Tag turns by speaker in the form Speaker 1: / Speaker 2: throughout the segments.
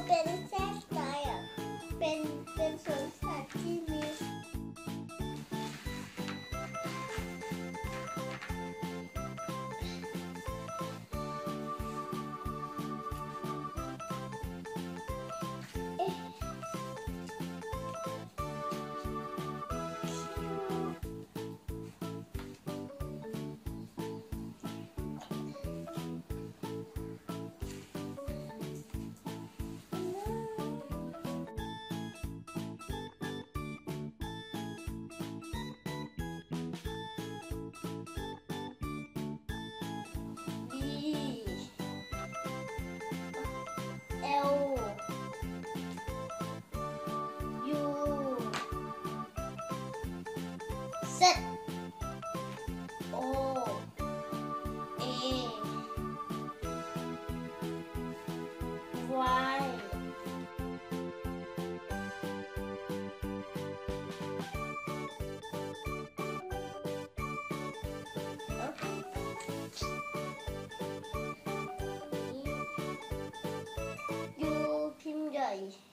Speaker 1: เป็นแทรกไตอ่ะเป็นสวนสัตว์ที่มีZ O A Y U พิมพ์ใหญ่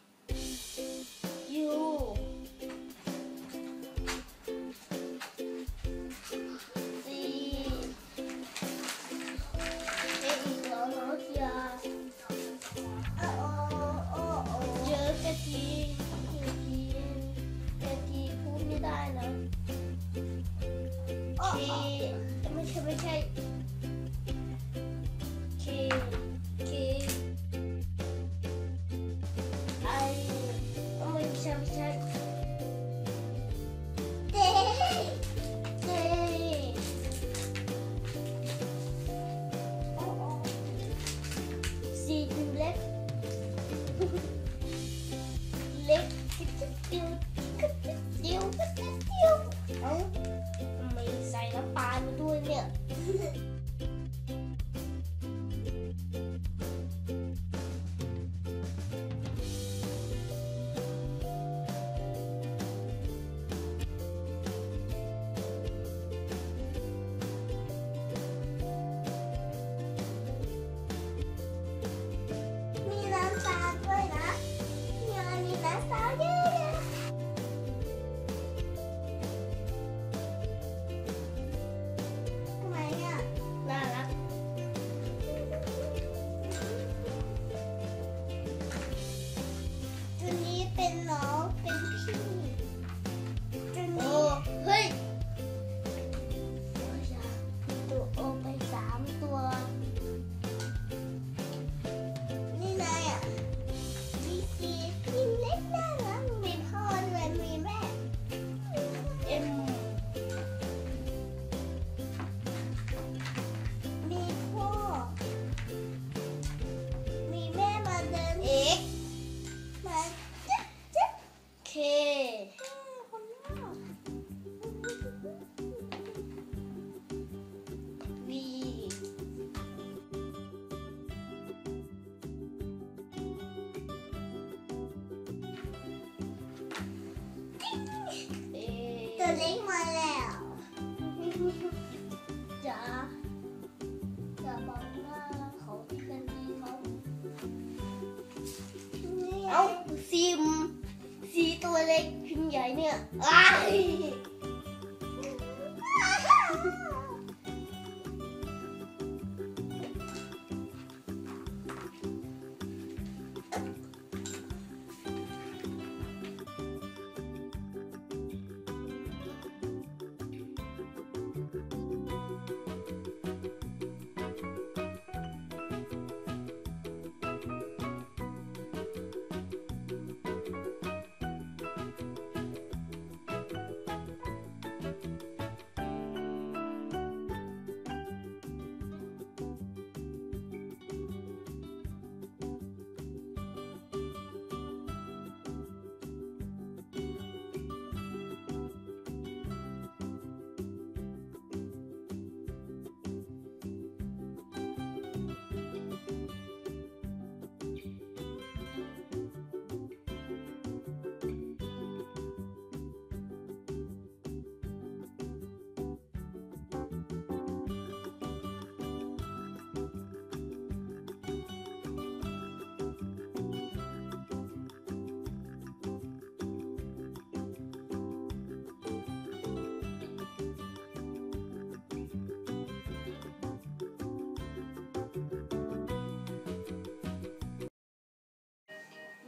Speaker 1: Uไม่ใช่K I ไม่ใช่J C คือเล็กเอ้าไม่ใส่น้ำปลามาด้วยเนี่ยมีน้ำตาลด้วยนะมีน้ำตาลเยอะทำไมอ่ะน่ารักตัวนี้เป็นน้องเป็นพี่ตัวนี้เฮ้ยตัวโอไป3 ตัวนี่นายอ่ะมีสีพิมพ์เล็กน่ารักมีพ่อด้วยมีแม่Mมีพ่อมีแม่มาเดินXมาจ๊ะKคนนอก Vตัวเล็กมาแล้วจะบอกว่าเขาที่กันดีเขาเอ้าซีตัวเล็กพิมพ์ใหญ่เนี่ยอ้าย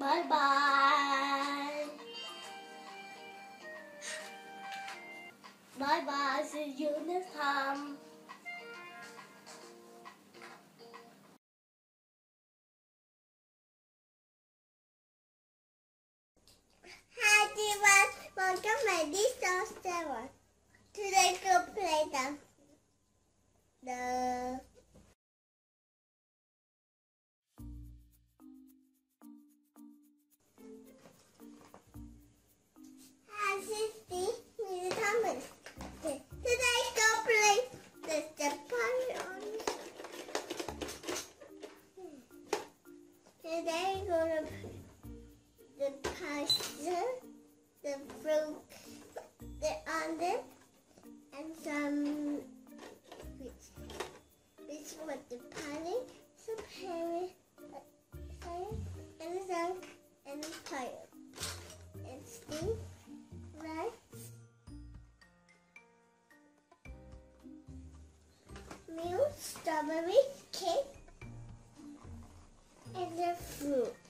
Speaker 1: Bye bye. Bye bye. See you next time. Hi everyone. Welcome to my D7. Today we'll play the Hi Sissy. Need to come in. Today we'll play the party on. Today we're gonna the pasta, the fruit, the onion, and some which was the panic, some herring, and some and fire, and steam, rice, milk, strawberry, cake, and the fruit.